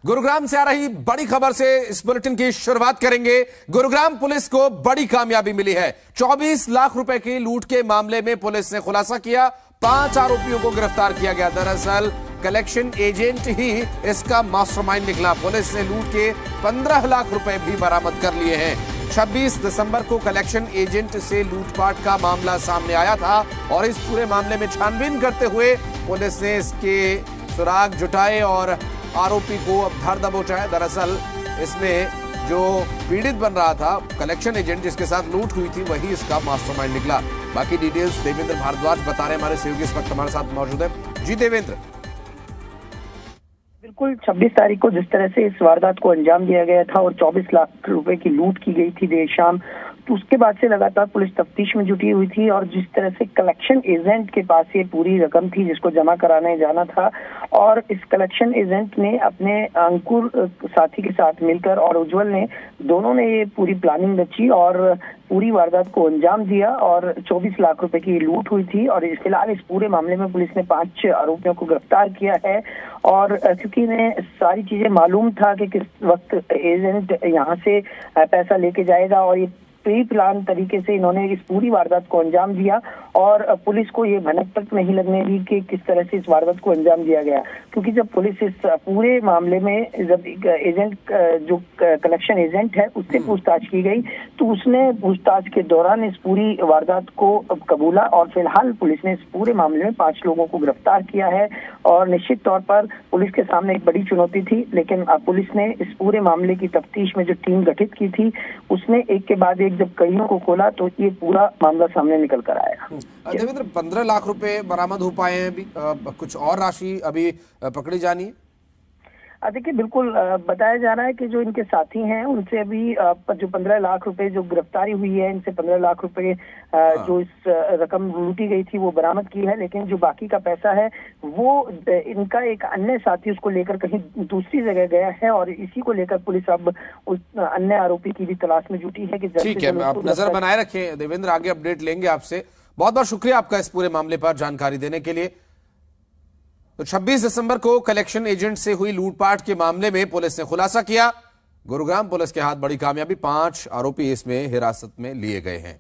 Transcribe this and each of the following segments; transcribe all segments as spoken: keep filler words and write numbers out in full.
गुरुग्राम से आ रही बड़ी खबर से इस बुलेटिन की शुरुआत करेंगे। गुरुग्राम पुलिस को बड़ी कामयाबी मिली है। चौबीस लाख रुपए की लूट के मामले में पुलिस ने खुलासा किया। पांच आरोपियों को गिरफ्तार किया गया। दरअसल कलेक्शन एजेंट ही इसका मास्टरमाइंड निकला। पुलिस ने लूट के पंद्रह लाख रुपए भी बरामद कर लिए हैं। छब्बीस दिसंबर को कलेक्शन एजेंट से लूटपाट का मामला सामने आया था और इस पूरे मामले में छानबीन करते हुए पुलिस ने इसके सुराग जुटाए और आरोपी को अब धर दबोचा है। दरअसल इसमें जो पीड़ित बन रहा था, कलेक्शन एजेंट जिसके साथ लूट हुई थी, वही इसका मास्टरमाइंड निकला। बाकी डिटेल्स देवेंद्र भारद्वाज बता रहे हैं, हमारे सहयोगी इस वक्त हमारे साथ मौजूद है। जी देवेंद्र। बिल्कुल, छब्बीस तारीख को जिस तरह से इस वारदात को अंजाम दिया गया था और चौबीस लाख रुपए की लूट की गई थी देर शाम, तो उसके बाद से लगातार पुलिस तफ्तीश में जुटी हुई थी और जिस तरह से कलेक्शन एजेंट के पास ये पूरी रकम थी जिसको जमा कराने जाना था और इस कलेक्शन एजेंट ने अपने अंकुर साथी के साथ मिलकर और उज्जवल ने दोनों ने ये पूरी प्लानिंग रची और पूरी वारदात को अंजाम दिया और चौबीस लाख रुपए की लूट हुई थी। और फिलहाल इस पूरे मामले में पुलिस ने पांच आरोपियों को गिरफ्तार किया है और क्योंकि इन्हें सारी चीजें मालूम था कि किस वक्त एजेंट यहाँ से पैसा लेके जाएगा और ये प्री प्लान तरीके से इन्होंने इस पूरी वारदात को अंजाम दिया और पुलिस को ये भनक तक नहीं लगने दी कि किस तरह से इस वारदात को अंजाम दिया गया। क्योंकि जब पुलिस इस पूरे मामले में जब एजेंट जो कलेक्शन एजेंट है उससे पूछताछ की गई तो उसने पूछताछ के दौरान इस पूरी वारदात को कबूला और फिलहाल पुलिस ने इस पूरे मामले में पांच लोगों को गिरफ्तार किया है। और निश्चित तौर पर पुलिस के सामने एक बड़ी चुनौती थी, लेकिन पुलिस ने इस पूरे मामले की तफ्तीश में जो टीम गठित की थी उसने एक के बाद एक जब कईयों को खोला तो ये पूरा मामला सामने निकल कर आया। देवेंद्र, पंद्रह लाख रुपए बरामद हो पाए हैं अभी, आ, कुछ और राशि अभी पकड़ी जानी है? देखिए, बिल्कुल बताया जा रहा है कि जो इनके साथी हैं उनसे अभी जो पंद्रह लाख रुपए जो गिरफ्तारी हुई है, इनसे पंद्रह लाख रुपए जो इस रकम लूटी गई थी वो बरामद की है, लेकिन जो बाकी का पैसा है वो इनका एक अन्य साथी उसको लेकर कहीं दूसरी जगह गया है और इसी को लेकर पुलिस अब उस अन्य आरोपी की भी तलाश में जुटी है कि ठीक है, आप नजर बनाए रखें देवेंद्र, आगे अपडेट लेंगे आपसे। बहुत बहुत शुक्रिया आपका इस पूरे मामले पर जानकारी देने के लिए। तो छब्बीस दिसंबर को कलेक्शन एजेंट से हुई लूटपाट के मामले में पुलिस ने खुलासा किया। गुरुग्राम पुलिस के हाथ बड़ी कामयाबी, पांच आरोपी इसमें हिरासत में लिए गए हैं।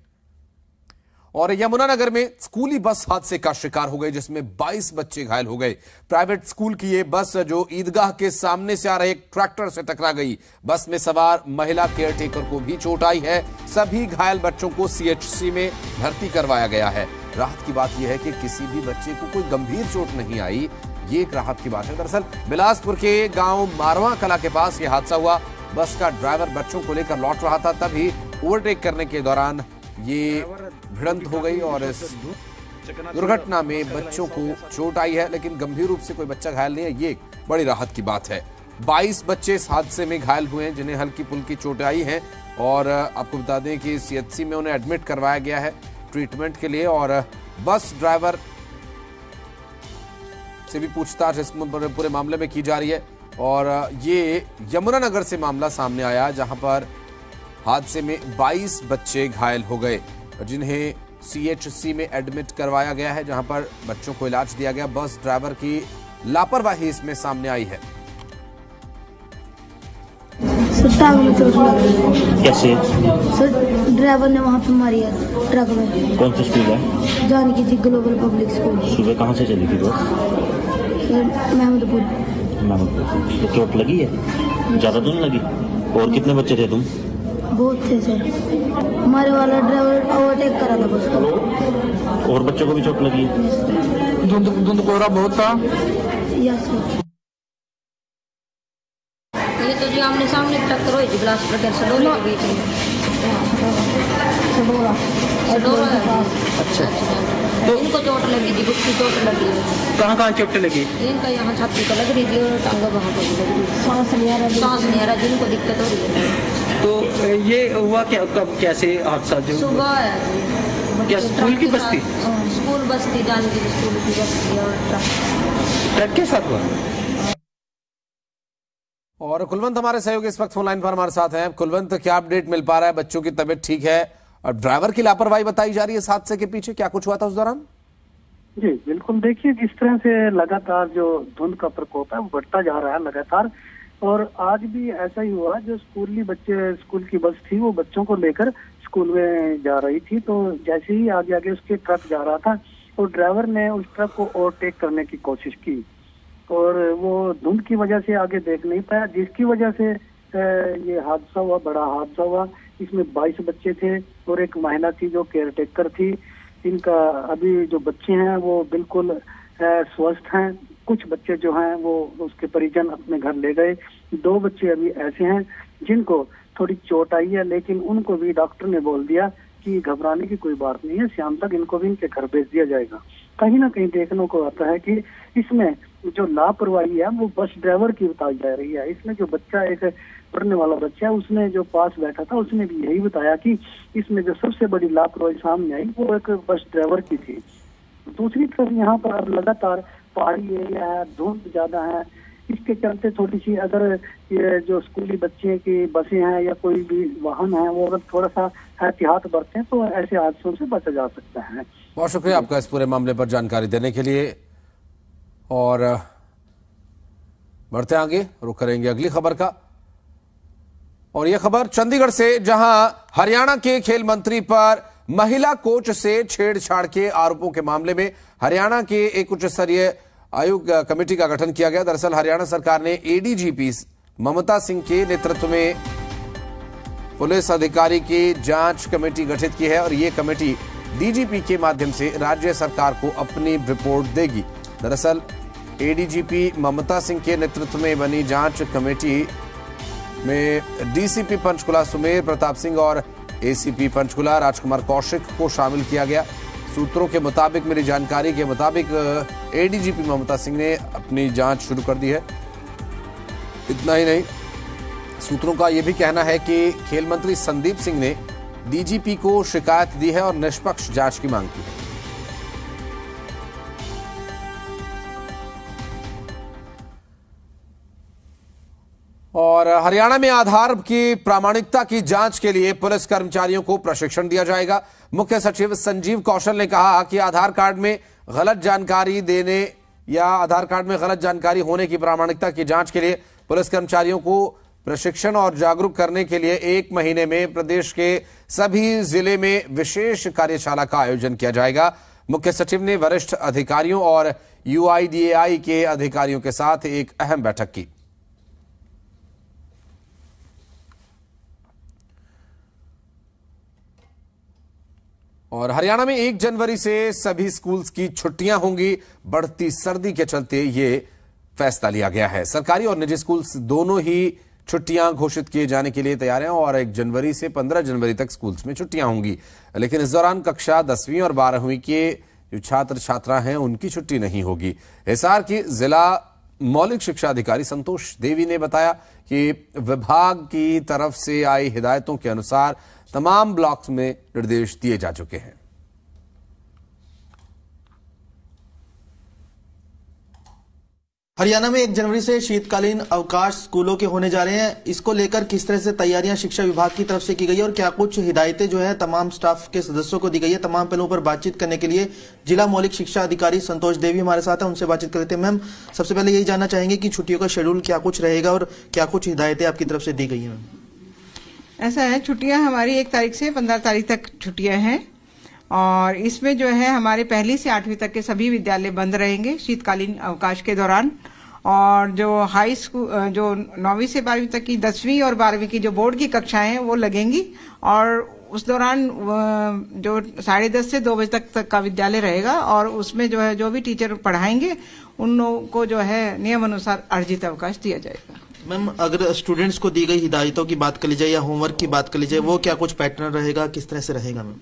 और यमुनानगर में स्कूली बस हादसे का शिकार हो गई जिसमें बाईस बच्चे घायल हो गए। प्राइवेट स्कूल की ये बस जो ईदगाह के सामने से आ रहे एक ट्रैक्टर से टकरा गई। बस में सवार महिला केयरटेकर को भी चोट आई है। सभी घायल बच्चों को सीएचसी में भर्ती करवाया गया है। राहत की बात यह है कि किसी भी बच्चे को कोई गंभीर चोट नहीं आई, ये एक राहत की बात है। दरअसल बिलासपुर के गांव मारवा कला के पास यह हादसा हुआ। बस का ड्राइवर बच्चों को लेकर लौट रहा था, तभी ओवरटेक करने के दौरान ये भिड़ंत हो गई और इस दुर्घटना में बच्चों को चोट आई है, लेकिन गंभीर रूप से कोई बच्चा घायल नहीं है। ये एक बड़ी राहत की बात है। बाईस बच्चे इस हादसे में घायल हुए हैं जिन्हें हल्की फुल्की चोट आई है और आपको बता दें कि सीएचसी में उन्हें एडमिट करवाया गया है ट्रीटमेंट के लिए। और बस ड्राइवर से भी पूछताछ इस पूरे मामले में की जा रही है। और ये यमुनानगर से मामला सामने आया जहां पर हादसे में बाईस बच्चे घायल हो गए जिन्हें सीएचसी में एडमिट करवाया गया है, जहां पर बच्चों को इलाज दिया गया। बस ड्राइवर की लापरवाही इसमें सामने आई है। कैसे? सर, ड्राइवर ने वहाँ पे मारी है ट्रक में। कौन सी स्कूल है? जाने की थी ग्लोबल पब्लिक स्कूल। सुबह कहाँ से चली थी बस? महमूदपुर। महमूदपुर। तो चोट लगी है? ज्यादा तो नहीं लगी? और कितने बच्चे थे तुम? बहुत थे सर। हमारे वाला ड्राइवर ओवरटेक करा था बस को। और बच्चों को भी चोट लगी? धुंध धुंध कोहरा बहुत था। Yes sir. ये तो जी आमने सामने टक्कर हुई थी बिलासपुर के सडोरा के बीच में। सडोरा सडोरा अच्छा, तो इनको चोट लगी थी, गुस्सी चोट लगी। कहाँ कहाँ चोट लगी? इनका यहाँ छाती को लग रही थी और टांगा वहाँ को लग रही थी। सांस नहीं आ रहा सांस नहीं आ रहा, जिनको दिक्कत हो रही है। तो ये हुआ क्या, कब, कैसे हादसा? जो सुबह है। क्या स्कूल की बस थी? स्कूल बस थी, जान की स्कूल की बस थी और ट्रक के साथ हुआ। और कुलवंत हमारे सहयोगी इस वक्त फोन लाइन पर हमारे साथ हैं। कुलवंत, क्या अपडेट मिल पा रहा है? बच्चों की तबीयत ठीक है और ड्राइवर की लापरवाही बताई जा रही है इस हादसे के पीछे, क्या कुछ हुआ था उस दौरान? जी बिल्कुल, देखिए जिस तरह से लगातार जो धुंध का प्रकोप है वो बढ़ता जा रहा है लगातार, और आज भी ऐसा ही हुआ, जो स्कूली बच्चे स्कूल की बस थी वो बच्चों को लेकर स्कूल में जा रही थी, तो जैसे ही आगे आगे उसके ट्रक जा रहा था तो ड्राइवर ने उस ट्रक को ओवरटेक करने की कोशिश की और वो धुंध की वजह से आगे देख नहीं पाया, जिसकी वजह से ये हादसा हुआ, बड़ा हादसा हुआ। इसमें बाईस बच्चे थे और एक महिला थी जो केयर टेकर थी। इनका अभी जो बच्चे हैं वो बिल्कुल स्वस्थ हैं, कुछ बच्चे जो हैं वो उसके परिजन अपने घर ले गए। दो बच्चे अभी ऐसे हैं जिनको थोड़ी चोट आई है, लेकिन उनको भी डॉक्टर ने बोल दिया कि घबराने की कोई बात नहीं है, शाम तक इनको भी इनके घर भेज दिया जाएगा। कहीं ना कहीं देखने को आता है कि इसमें जो लापरवाही है वो बस ड्राइवर की बताई जा रही है। इसमें जो बच्चा, एक पढ़ने वाला बच्चा है, उसने जो पास बैठा था उसने भी यही बताया कि इसमें जो सबसे बड़ी लापरवाही सामने आई वो एक बस ड्राइवर की थी। दूसरी तरफ यहाँ पर अब लगातार पहाड़ी एरिया है, धुंध ज्यादा है, इसके चलते थोड़ी सी अगर ये जो स्कूली बच्चे की बसें हैं या कोई भी वाहन है वो अगर थोड़ा सा एहतियात बरतें तो ऐसे हादसों से बचा जा सकता है। बहुत शुक्रिया आपका इस पूरे मामले पर जानकारी देने के लिए। और बढ़ते आगे, रुक करेंगे अगली खबर का। और यह खबर चंडीगढ़ से, जहां हरियाणा के खेल मंत्री पर महिला कोच से छेड़छाड़ के आरोपों के मामले में हरियाणा के एक उच्च स्तरीय आयोग कमेटी का गठन किया गया। दरअसल हरियाणा सरकार ने एडीजीपी ममता सिंह के नेतृत्व में पुलिस अधिकारी की जांच कमेटी गठित की है और ये कमेटी डीजीपी के माध्यम से राज्य सरकार को अपनी रिपोर्ट देगी। दरअसल एडीजीपी ममता सिंह के नेतृत्व में बनी जांच कमेटी में डीसीपी पंचकुला सुमेर प्रताप सिंह और एसीपी पंचकुला राजकुमार कौशिक को शामिल किया गया। सूत्रों के मुताबिक, मिली जानकारी के मुताबिक, एडीजीपी ममता सिंह ने अपनी जांच शुरू कर दी है। इतना ही नहीं, सूत्रों का यह भी कहना है कि खेल मंत्री संदीप सिंह ने डीजीपी को शिकायत दी है और निष्पक्ष जांच की मांग की है। और हरियाणा में आधार की प्रामाणिकता की जांच के लिए पुलिस कर्मचारियों को प्रशिक्षण दिया जाएगा। मुख्य सचिव संजीव कौशल ने कहा कि आधार कार्ड में गलत जानकारी देने या आधार कार्ड में गलत जानकारी होने की प्रामाणिकता की जांच के लिए पुलिस कर्मचारियों को प्रशिक्षण और जागरूक करने के लिए एक महीने में प्रदेश के सभी जिले में विशेष कार्यशाला का आयोजन किया जाएगा। मुख्य सचिव ने वरिष्ठ अधिकारियों और यूआईडीएआई के अधिकारियों के साथ एक अहम बैठक की। और हरियाणा में एक जनवरी से सभी स्कूल्स की छुट्टियां होंगी। बढ़ती सर्दी के चलते ये फैसला लिया गया है। सरकारी और निजी स्कूल्स दोनों ही छुट्टियां घोषित किए जाने के लिए तैयार हैं और एक जनवरी से पंद्रह जनवरी तक स्कूल्स में छुट्टियां होंगी। लेकिन इस दौरान कक्षा दसवीं और बारहवीं के जो छात्र छात्रा हैं उनकी छुट्टी नहीं होगी। हिसार की जिला मौलिक शिक्षा अधिकारी संतोष देवी ने बताया कि विभाग की तरफ से आई हिदायतों के अनुसार तमाम ब्लॉक्स में निर्देश दिए जा चुके हैं। हरियाणा में एक जनवरी से शीतकालीन अवकाश स्कूलों के होने जा रहे हैं। इसको लेकर किस तरह से तैयारियां शिक्षा विभाग की तरफ से की गई है और क्या कुछ हिदायतें जो है तमाम स्टाफ के सदस्यों को दी गई है, तमाम पहलुओं पर बातचीत करने के लिए जिला मौलिक शिक्षा अधिकारी संतोष देवी हमारे साथ है, उनसे बातचीत कर लेते हैं। मैम, सबसे पहले यही जानना चाहेंगे कि छुट्टियों का शेड्यूल क्या कुछ रहेगा और क्या कुछ हिदायतें आपकी तरफ से दी गई है? ऐसा है, छुट्टियां हमारी एक तारीख से पंद्रह तारीख तक छुट्टियां हैं और इसमें जो है हमारे पहली से आठवीं तक के सभी विद्यालय बंद रहेंगे शीतकालीन अवकाश के दौरान। और जो हाई स्कूल, जो नौवीं से बारहवीं तक की दसवीं और बारहवीं की जो बोर्ड की कक्षाएं हैं वो लगेंगी और उस दौरान जो साढ़े दस से दो बजे तक, तक का विद्यालय रहेगा और उसमें जो है जो भी टीचर पढ़ाएंगे उन लोगों को जो है नियम अनुसार अर्जित अवकाश दिया जाएगा। मैम, अगर स्टूडेंट्स को दी गई हिदायतों की बात कर ली जाए या होमवर्क की बात कर ली जाए, वो क्या कुछ पैटर्न रहेगा, किस तरह से रहेगा? मैम,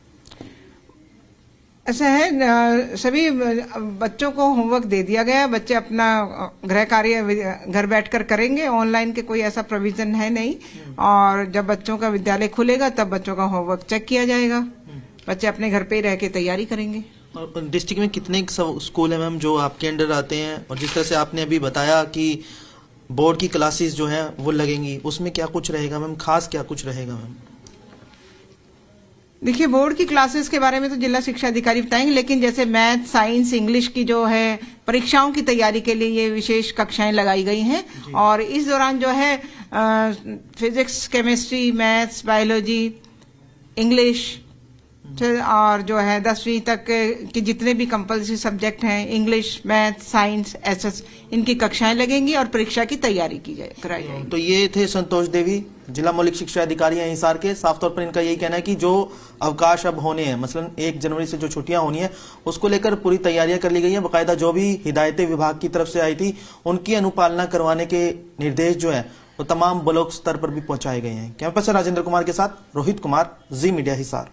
ऐसा है, सभी बच्चों को होमवर्क दे दिया गया, बच्चे अपना गृह कार्य घर बैठकर करेंगे, ऑनलाइन के कोई ऐसा प्रोविजन है नहीं। और जब बच्चों का विद्यालय खुलेगा तब बच्चों का होमवर्क चेक किया जाएगा, बच्चे अपने घर पे ही रह के तैयारी करेंगे। डिस्ट्रिक्ट में कितने स्कूल है मैम जो आपके अंडर आते हैं, और जिस तरह से आपने अभी बताया कि बोर्ड की क्लासेस जो हैं वो लगेंगी, उसमें क्या कुछ रहेगा मैम, खास क्या कुछ रहेगा मैम? देखिए, बोर्ड की क्लासेस के बारे में तो जिला शिक्षा अधिकारी बताएंगे, लेकिन जैसे मैथ, साइंस, इंग्लिश की जो है परीक्षाओं की तैयारी के लिए ये विशेष कक्षाएं लगाई गई हैं और इस दौरान जो है आ, physics, chemistry, maths, biology, English और जो है दसवीं तक के जितने भी कंपल्सरी सब्जेक्ट हैं, इंग्लिश, मैथ, साइंस, एसएस, इनकी कक्षाएं लगेंगी और परीक्षा की तैयारी की जाए कराई जाएगी। तो ये थे संतोष देवी, जिला मौलिक शिक्षा अधिकारी हैं हिसार के। साफ तौर पर इनका यही कहना है कि जो अवकाश अब होने हैं, मसलन एक जनवरी से जो छुट्टियां होनी है, उसको लेकर पूरी तैयारियां कर ली गई हैं। बाकायदा जो भी हिदायतें विभाग की तरफ से आई थी, उनकी अनुपालना करवाने के निर्देश जो है वो तमाम ब्लॉक स्तर पर भी पहुंचाए गए हैं। कैंपस से राजेंद्र कुमार के साथ रोहित कुमार, जी मीडिया हिसार।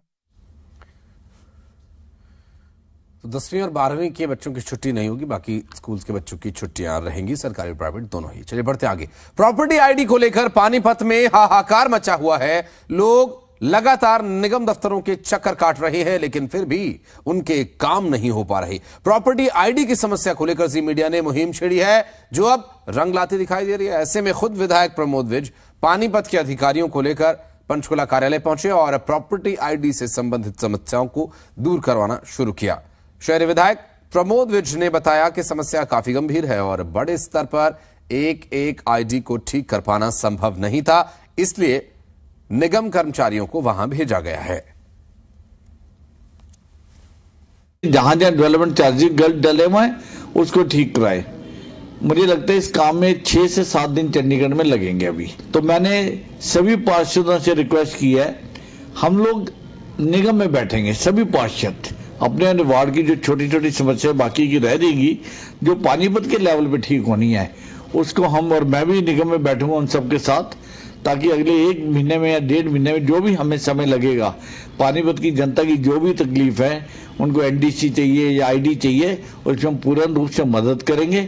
तो दसवीं और बारहवीं के बच्चों की छुट्टी नहीं होगी, बाकी स्कूल के बच्चों की छुट्टियां रहेंगी, सरकारी और प्राइवेट दोनों ही। चलिए बढ़ते आगे। प्रॉपर्टी आईडी को लेकर पानीपत में हाहाकार मचा हुआ है। लोग लगातार निगम दफ्तरों के चक्कर काट रहे हैं, लेकिन फिर भी उनके काम नहीं हो पा रहे। प्रॉपर्टी आईडी की समस्या को लेकर जी मीडिया ने मुहिम छेड़ी है, जो अब रंग लाती दिखाई दे रही है। ऐसे में खुद विधायक प्रमोद विज पानीपत के अधिकारियों को लेकर पंचकुला कार्यालय पहुंचे और प्रॉपर्टी आईडी से संबंधित समस्याओं को दूर करवाना शुरू किया। शहरी विधायक प्रमोद विज ने बताया कि समस्या काफी गंभीर है और बड़े स्तर पर एक एक आईडी को ठीक कर पाना संभव नहीं था, इसलिए निगम कर्मचारियों को वहां भेजा गया है। जहां जहां डेवलपमेंट चार्जेस गलत डले हुए हैं उसको ठीक कराए। मुझे लगता है इस काम में छह से सात दिन चंडीगढ़ में लगेंगे अभी। तो मैंने सभी पार्षदों से रिक्वेस्ट की है, हम लोग निगम में बैठेंगे, सभी पार्षद अपने अपने वार्ड की जो छोटी छोटी समस्या बाकी की रह जाएगी, जो पानीपत के लेवल पे ठीक होनी है, उसको हम और मैं भी निगम में बैठूंगा उन सबके साथ, ताकि अगले एक महीने में या डेढ़ महीने में जो भी हमें समय लगेगा, पानीपत की जनता की जो भी तकलीफ है, उनको एनडीसी चाहिए या आईडी चाहिए, उसमें हम पूर्ण रूप से मदद करेंगे।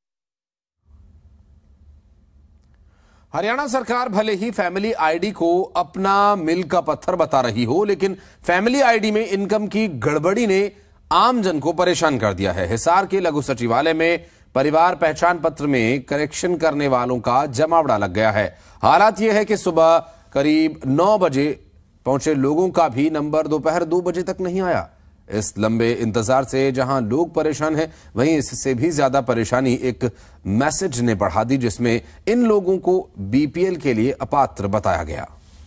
हरियाणा सरकार भले ही फैमिली आईडी को अपना मिल का पत्थर बता रही हो, लेकिन फैमिली आईडी में इनकम की गड़बड़ी ने आम जन को परेशान कर दिया है। हिसार के लघु सचिवालय में परिवार पहचान पत्र में करेक्शन करने वालों का जमावड़ा लग गया है। हालात यह है कि सुबह करीब नौ बजे पहुंचे लोगों का भी नंबर दोपहर दो बजे तक नहीं आया। इस लंबे इंतजार से जहां लोग परेशान हैं, वहीं इससे भी ज्यादा परेशानी एक मैसेज ने बढ़ा दी, जिसमें इन लोगों को बीपीएल के लिए अपात्र बताया गया।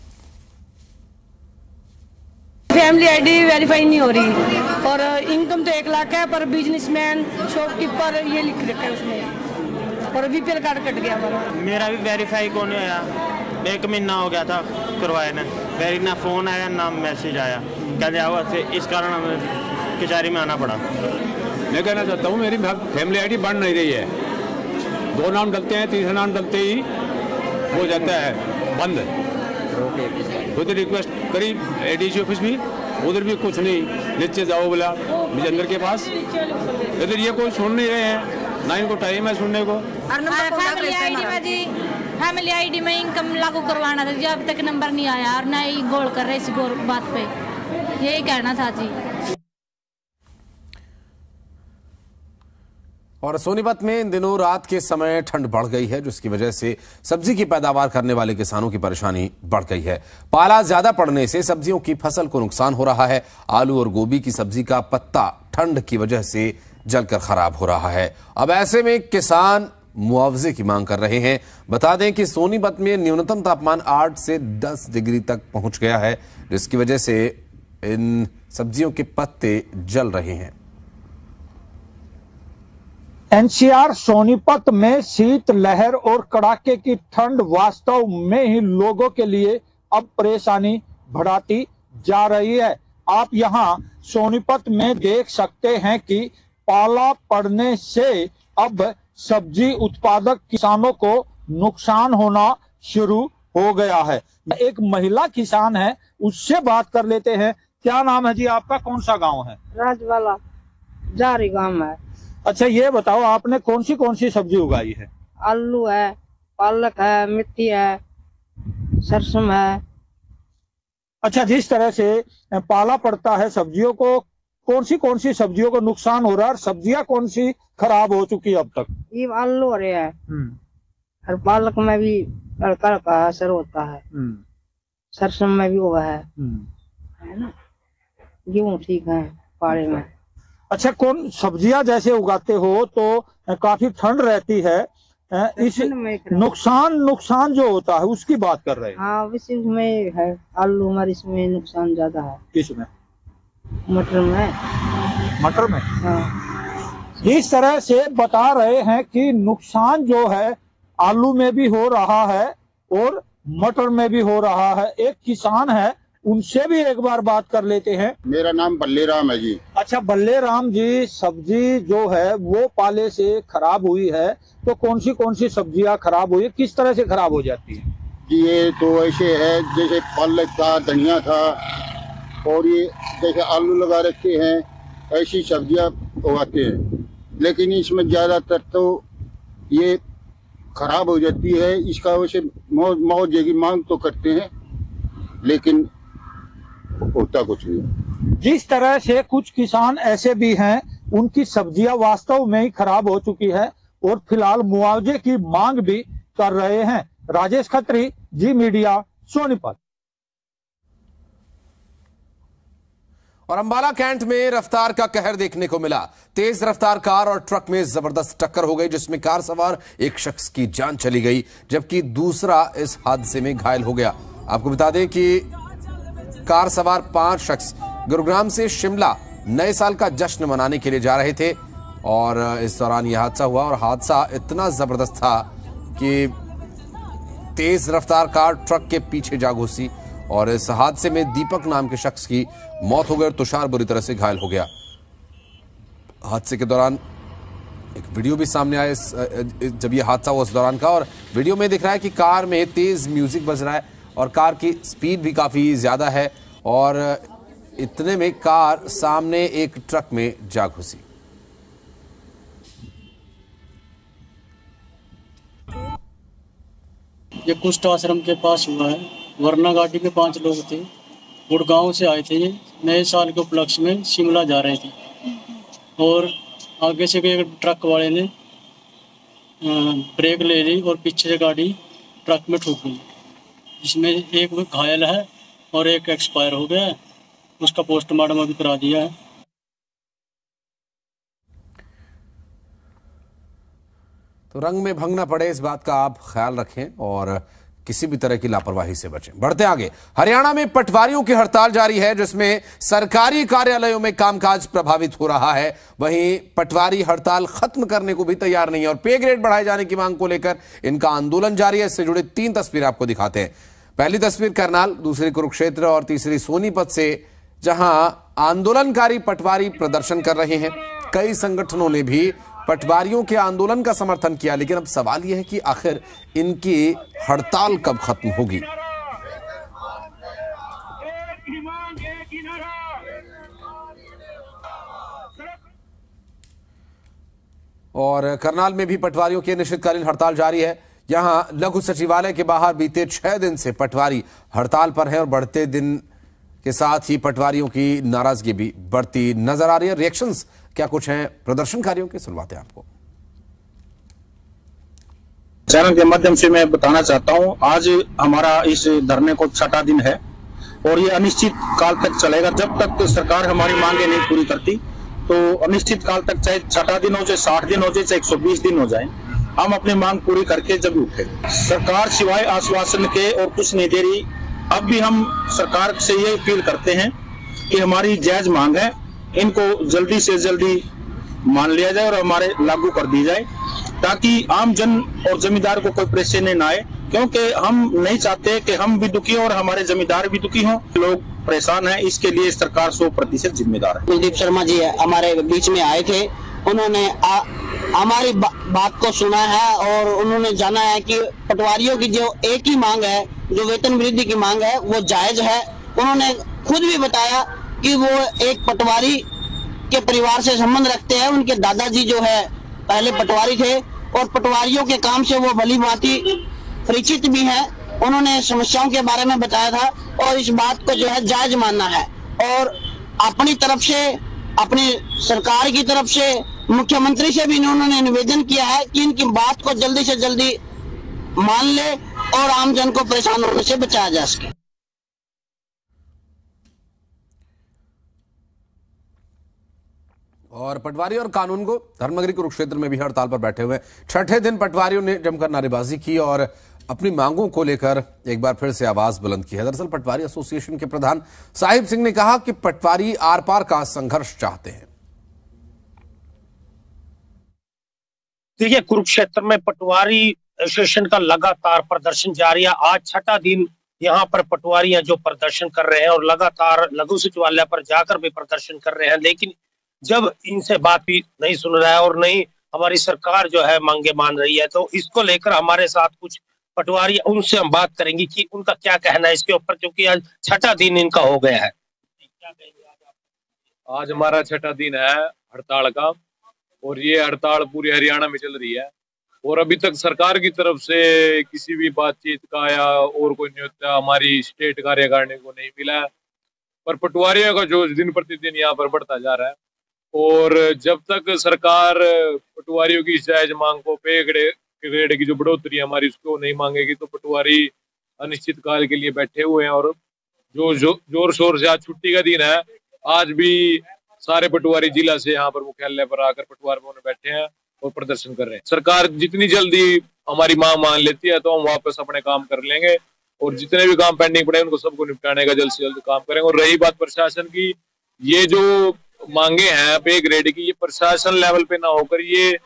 फैमिली आईडी वेरीफाई नहीं हो रही और इनकम तो एक लाख है, पर बिजनेसमैन, शॉपकीपर ये लिख रखा है उसमें, और बीपीएल कार्ड कट गया हमारा। मेरा भी वेरीफाई कौन होया, एक महीना हो गया था करवाए ना, वेरी ना फोन आया ना मैसेज आया, कहते आओ, इस कारण हमें कचहरी में आना पड़ा। मैं कहना चाहता हूँ, मेरी फैमिली आईडी बन नहीं रही है, दो नाम डलते हैं, तीसरा नाम डलते ही हो जाता है बंद। खुद रिक्वेस्ट करी एडीसी ऑफिस भी, उधर भी कुछ नहीं, नीचे जाओ बोला विजेंद्र के पास, इधर ये कोई सुन नहीं रहे हैं, ना इनको टाइम है सुनने को। फैमिली आईडी में जी, फैमिली आईडी में इनकम लागू करवाना था जी, अब तक नंबर नहीं आया और ना ही गोल कर रहे इस बात पे, यही कहना था जी। और सोनीपत में इन दिनों रात के समय ठंड बढ़ गई है, जिसकी वजह से सब्जी की पैदावार करने वाले किसानों की परेशानी बढ़ गई है। पाला ज्यादा पड़ने से सब्जियों की फसल को नुकसान हो रहा है। आलू और गोभी की सब्जी का पत्ता ठंड की वजह से जलकर खराब हो रहा है। अब ऐसे में किसान मुआवजे की मांग कर रहे हैं। बता दें कि सोनीपत में न्यूनतम तापमान आठ से दस डिग्री तक पहुंच गया है, जिसकी वजह से इन सब्जियों के पत्ते जल रहे हैं। एनसीआर सोनीपत में शीत लहर और कड़ाके की ठंड वास्तव में ही लोगों के लिए अब परेशानी बढ़ाती जा रही है। आप यहां सोनीपत में देख सकते हैं कि पाला पड़ने से अब सब्जी उत्पादक किसानों को नुकसान होना शुरू हो गया है। एक महिला किसान है, उससे बात कर लेते हैं। क्या नाम है जी आपका, कौन सा गांव है? राजवाला जारी गांव है। अच्छा, ये बताओ आपने कौन सी कौन सी सब्जी उगाई है? आलू है, पालक है, मिर्ची है, सरसों है। अच्छा, जिस तरह से पाला पड़ता है सब्जियों को, कौन सी कौन सी सब्जियों को नुकसान हो रहा है और सब्जियां कौन सी खराब हो चुकी है अब तक? ये आलू हो रहे हैं और पालक में भी हल्का हल्का असर होता है, सरसों में भी हुआ है, है ना। गेहूँ ठीक है पाड़े में। अच्छा, कौन सब्जियां जैसे उगाते हो तो काफी ठंड रहती है, इस नुकसान नुकसान जो होता है उसकी बात कर रहे हैं। हाँ, इसमें है आलू हमारे इसमें नुकसान ज्यादा है। किसमें? मटर में। मटर में? हाँ। इस तरह से बता रहे हैं कि नुकसान जो है आलू में भी हो रहा है और मटर में भी हो रहा है। एक किसान है, उनसे भी एक बार बात कर लेते हैं। मेरा नाम बल्ले राम है जी। अच्छा बल्ले राम जी, सब्जी जो है वो पाले से खराब हुई है, तो कौन सी कौन सी सब्जियां खराब हुई है, किस तरह से खराब हो जाती है? जी ये तो ऐसे है जैसे पालक था, धनिया था और ये जैसे आलू लगा रखे हैं, ऐसी सब्जियां उगाते हैं, लेकिन इसमें ज्यादातर तो ये खराब हो जाती है। इसका वैसे मुआवजे की मांग तो करते हैं लेकिन होता कुछ नहीं। जिस तरह से कुछ किसान ऐसे भी हैं, उनकी सब्जियां वास्तव में ही खराब हो चुकी है और फिलहाल मुआवजे की मांग भी कर रहे हैं। राजेश खत्री, जी मीडिया, सोनीपत। और अंबाला कैंट में रफ्तार का कहर देखने को मिला। तेज रफ्तार कार और ट्रक में जबरदस्त टक्कर हो गई, जिसमें कार सवार एक शख्स की जान चली गई, जबकि दूसरा इस हादसे में घायल हो गया। आपको बता दें कि कार सवार पांच शख्स गुरुग्राम से शिमला नए साल का जश्न मनाने के लिए जा रहे थे और इस दौरान यह हादसा हुआ। और हादसा इतना जबरदस्त था कि तेज रफ्तार कार ट्रक के पीछे जा घुसी और इस हादसे में दीपक नाम के शख्स की मौत हो गई और तुषार बुरी तरह से घायल हो गया। हादसे के दौरान एक वीडियो भी सामने आया जब यह हादसा हुआ उस दौरान का, और वीडियो में दिख रहा है कि कार में तेज म्यूजिक बज रहा है और कार की स्पीड भी काफी ज्यादा है और इतने में कार सामने एक ट्रक में जा घुसी। ये कुष्ठ आश्रम के पास हुआ है। वरना गाड़ी में पांच लोग थे, गुड़गांव से आए थे, ये नए साल के उपलक्ष्य में शिमला जा रहे थे और आगे से एक ट्रक वाले ने ब्रेक ले ली और पीछे से गाड़ी ट्रक में ठुक गई, जिसमें एक घायल है और एक एक्सपायर हो गया है। उसका पोस्टमार्टम अभी करा दिया है। तो रंग में भंग न पड़े, इस बात का आप ख्याल रखें और किसी भी तरह की लापरवाही से बचें। बढ़ते आगे, हरियाणा में पटवारियों की हड़ताल जारी है, जिसमें सरकारी कार्यालयों में कामकाज प्रभावित हो रहा है। वहीं पटवारी हड़ताल खत्म करने को भी तैयार नहीं है और पे ग्रेड बढ़ाए जाने की मांग को लेकर इनका आंदोलन जारी है। इससे जुड़े तीन तस्वीरें आपको दिखाते हैं। पहली तस्वीर करनाल, दूसरी कुरुक्षेत्र और तीसरी सोनीपत से, जहां आंदोलनकारी पटवारी प्रदर्शन कर रहे हैं। कई संगठनों ने भी पटवारियों के आंदोलन का समर्थन किया, लेकिन अब सवाल यह है कि आखिर इनकी हड़ताल कब खत्म होगी। और करनाल में भी पटवारियों की अनिश्चितकालीन हड़ताल जारी है। यहां लघु सचिवालय के बाहर बीते छह दिन से पटवारी हड़ताल पर हैं और बढ़ते दिन के साथ ही पटवारियों की नाराजगी भी बढ़ती नजर आ रही है। रिएक्शंस क्या कुछ हैं प्रदर्शनकारियों के, सुनवाते हैं आपको। चैनल के माध्यम से मैं बताना चाहता हूं, आज हमारा इस धरने को छठा दिन है और ये अनिश्चित काल तक चलेगा। जब तक सरकार हमारी मांगे नहीं पूरी करती तो अनिश्चित काल तक, चाहे छठा दिन हो, चाहे साठ दिन हो जाए, चाहे एक सौ बीस दिन हो जाए, हम अपनी मांग पूरी करके जब उठे। सरकार सिवाय आश्वासन के और कुछ नहीं दे रही। अब भी हम सरकार से ये अपील करते हैं कि हमारी जायज मांग है, इनको जल्दी से जल्दी मान लिया जाए और हमारे लागू कर दी जाए, ताकि आम जन और जमींदार को कोई परेशानी ना आए, क्योंकि हम नहीं चाहते कि हम भी दुखी हों और हमारे जमींदार भी दुखी हों। लोग परेशान हैं, इसके लिए सरकार सौ प्रतिशत जिम्मेदार है। कुलदीप शर्मा जी हमारे बीच में आए थे, उन्होंने आ, हमारी बा, बात को सुना है और उन्होंने जाना है कि पटवारियों की जो एक ही मांग है, जो वेतन वृद्धि की मांग है, वो जायज है। उन्होंने खुद भी बताया कि वो एक पटवारी के परिवार से संबंध रखते हैं। उनके दादाजी जो है पहले पटवारी थे और पटवारियों के काम से वो भली भांति परिचित भी है। उन्होंने समस्याओं के बारे में बताया था और इस बात को जो है जायज मानना है और अपनी तरफ से, अपनी सरकार की तरफ से, मुख्यमंत्री से भी उन्होंने निवेदन किया है कि इनकी बात को जल्दी से जल्दी मान ले और आम जन को परेशान होने से बचाया जा सके। और पटवारी और कानून को धर्मनगरी कुरुक्षेत्र में भी हड़ताल पर बैठे हुए छठे दिन पटवारियों ने जमकर नारेबाजी की और अपनी मांगों को लेकर एक बार फिर से आवाज बुलंद की है। दरअसल पटवारी एसोसिएशन के प्रधान साहिब सिंह ने कहा कि पटवारी आर पार का संघर्ष चाहते हैं। देखिए, कुरुक्षेत्र में पटवारी एसोसिएशन का लगातार प्रदर्शन जारी है। आज छठा दिन यहाँ पर पटवारियां जो प्रदर्शन कर रहे हैं और लगातार लघु सचिवालय पर जाकर भी प्रदर्शन कर रहे हैं, लेकिन जब इनसे बात भी नहीं सुन रहा है और नहीं हमारी सरकार जो है मांगे मान रही है, तो इसको लेकर हमारे साथ कुछ पटवारी, उनसे हम बात करेंगे कि उनका क्या कहना है इसके ऊपर, क्योंकि आज छठा दिन इनका हो गया है। आज हमारा छठा दिन है हड़ताल का और ये हड़ताल पूरे हरियाणा में चल रही है और अभी तक सरकार की तरफ से किसी भी बातचीत का या और कोई न्योता हमारी स्टेट कार्यकारिणी को नहीं मिला है। पर पटवारियों का जो दिन प्रतिदिन यहाँ पर बढ़ता जा रहा है और जब तक सरकार पटवारियों की जायज मांग को पे ग्रेड की जो बढ़ोतरी हमारी उसको नहीं मांगेगी तो पटवारी अनिश्चित काल के लिए बैठे हुए हैं। और जो जो जोर शोर से आज छुट्टी का दिन है, आज भी सारे पटवारी जिला से यहाँ पर मुख्यालय पर आकर पटवार भवन में बैठे हैं और प्रदर्शन कर रहे हैं। सरकार जितनी जल्दी हमारी मांग मान लेती है तो हम वापस अपने काम कर लेंगे और जितने भी काम पेंडिंग पड़े उनको सबको निपटाने का जल्द से जल्द काम करेंगे। और रही बात प्रशासन की, ये जो मांगे हैं पे ग्रेड की, ये प्रशासन लेवल पे ना होकर ये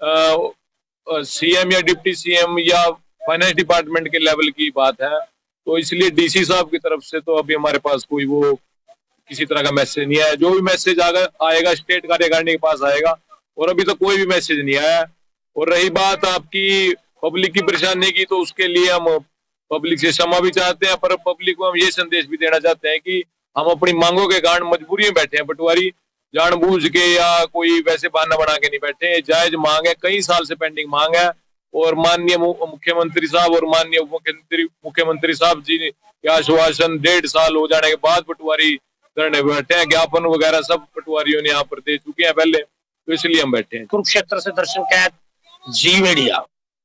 सीएम या डिप्टी सीएम या फाइनेंस डिपार्टमेंट के लेवल की बात है। तो इसलिए डीसी साहब की तरफ से तो अभी हमारे पास कोई वो किसी तरह का मैसेज नहीं आया। जो भी मैसेज आएगा स्टेट कार्यकारिणी के पास आएगा और अभी तो कोई भी मैसेज नहीं आया। और रही बात आपकी पब्लिक की परेशानी की, तो उसके लिए हम पब्लिक से क्षमा भी चाहते हैं, पर पब्लिक को हम ये संदेश भी देना चाहते हैं कि हम अपनी मांगों के कारण मजबूरी में बैठे हैं। पटवारी जानबूझ के या कोई वैसे बहाना बना के नहीं बैठे हैं। जायज मांग है, कई साल से पेंडिंग मांग है और माननीय मुख्यमंत्री साहब और माननीय मुख्यमंत्री मुख्यमंत्री साहब जी के आश्वासन डेढ़ साल हो जाने के बाद पटवारी धरने बैठे हैं। ज्ञापन वगैरह सब पटवारियों ने यहाँ पर दे चुके हैं पहले, तो इसलिए हम बैठे हैं। कुरुक्षेत्र से दर्शन कैद, जी मीडिया।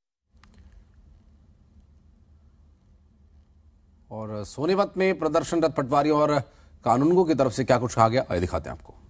और सोनीपत में प्रदर्शनरत पटवारियों और कानूनगों की तरफ से क्या कुछ कहा गया, आइए दिखाते हैं आपको।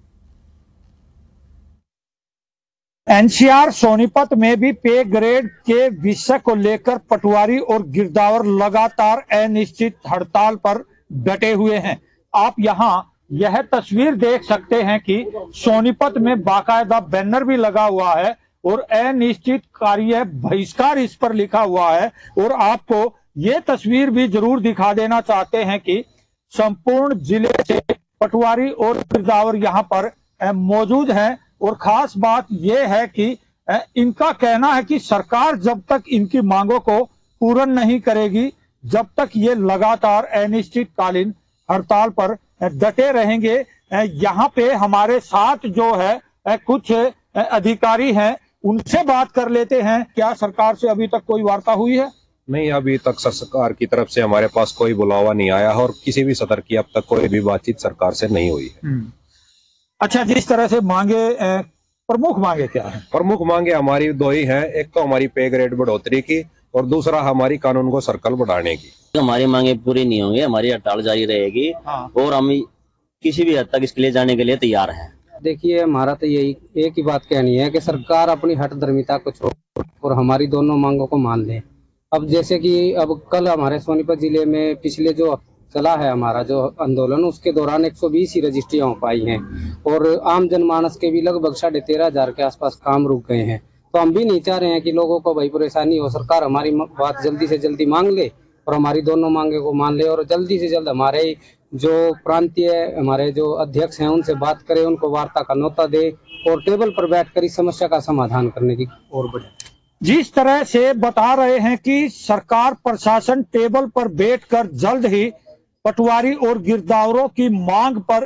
एनसीआर सोनीपत में भी पे ग्रेड के विषय को लेकर पटवारी और गिरदावर लगातार अनिश्चित हड़ताल पर डटे हुए हैं। आप यहां यह तस्वीर देख सकते हैं कि सोनीपत में बाकायदा बैनर भी लगा हुआ है और अनिश्चित कार्य बहिष्कार इस पर लिखा हुआ है। और आपको ये तस्वीर भी जरूर दिखा देना चाहते हैं कि संपूर्ण जिले से पटवारी और गिरदावर यहां पर मौजूद हैं। और खास बात यह है कि इनका कहना है कि सरकार जब तक इनकी मांगों को पूर्ण नहीं करेगी, जब तक ये लगातार अनिश्चितकालीन हड़ताल पर डटे रहेंगे। यहाँ पे हमारे साथ जो है कुछ अधिकारी हैं, उनसे बात कर लेते हैं। क्या सरकार से अभी तक कोई वार्ता हुई है? नहीं, अभी तक सरकार की तरफ से हमारे पास कोई बुलावा नहीं आया और किसी भी सदर की अब तक कोई भी बातचीत सरकार से नहीं हुई है। अच्छा, जिस तरह से मांगे, प्रमुख मांगे क्या है? प्रमुख मांगे हमारी दो ही हैं, एक तो हमारी पे ग्रेड बढ़ोतरी की और दूसरा हमारी कानून को सर्कल बढ़ाने की। हमारी मांगे पूरी नहीं होंगी, हमारी हड़ताल जारी रहेगी। हाँ। और हम किसी भी हद तक इसके लिए जाने के लिए तैयार हैं। देखिए, हमारा तो यही एक ही बात कहनी है कि सरकार अपनी हठ धर्मिता को छोड़ और हमारी दोनों मांगों को मान ले। अब जैसे कि अब कल हमारे सोनीपत जिले में पिछले जो चला है हमारा जो आंदोलन, उसके दौरान एक सौ बीस ही रजिस्ट्रियां हो पाई हैं और आम जनमानस के भी लगभग साढ़े तेरह हजार के आसपास काम रुक गए हैं। तो हम भी नहीं चाह रहे हैं कि लोगों को भाई परेशानी हो। सरकार हमारी बात जल्दी से जल्दी मांग ले और हमारी दोनों मांगे को मान ले और जल्दी से जल्द हमारे जो प्रांतीय हमारे जो अध्यक्ष हैं उनसे बात करें, उनको वार्ता का न्योता दे और टेबल पर बैठकर इस समस्या का समाधान करने की ओर बढ़े। जिस तरह से बता रहे हैं कि सरकार प्रशासन टेबल पर बैठकर जल्द ही पटवारी और गिरदावरों की मांग पर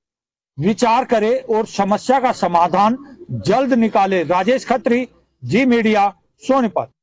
विचार करे और समस्या का समाधान जल्द निकाले। राजेश खत्री, जी मीडिया, सोनीपत।